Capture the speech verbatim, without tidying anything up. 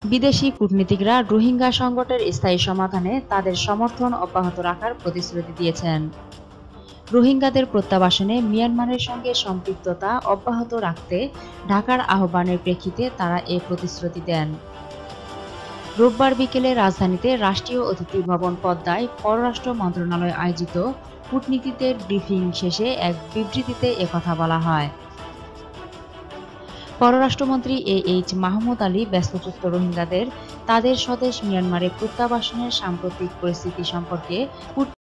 বিদেশি কূটনীতিকরা রোহিঙ্গা সংকটের স্থায়ী সমাধানে তাদের সমর্থন অব্যাহত রাখার প্রতিশ্রুতি দিয়েছেন। রোহিঙ্গাদের প্রত্যাবাসনে মিয়ানমারের সঙ্গে সম্পৃক্ততা অব্যাহত রাখতে ঢাকার আহ্বানের প্রেক্ষিতে তারা এ প্রতিশ্রুতি দেন। রোববার বিকেলে রাজধানীতে রাষ্ট্রীয় অতিথি ভবন পদ্মায় পররাষ্ট্র মন্ত্রণালয় আয়োজিত কূটনীতিকদের ব্রিফিং শেষে এক বিবৃতিতে একথা বলা হয়। পররাষ্ট্রমন্ত্রী এ এইচ মাহমুদ আলী ব্যস্তচিত্ত রোহিঙ্গাদের তাদের স্বদেশ মিয়ানমারে প্রত্যাবাসনের সাম্প্রতিক পরিস্থিতি সম্পর্কে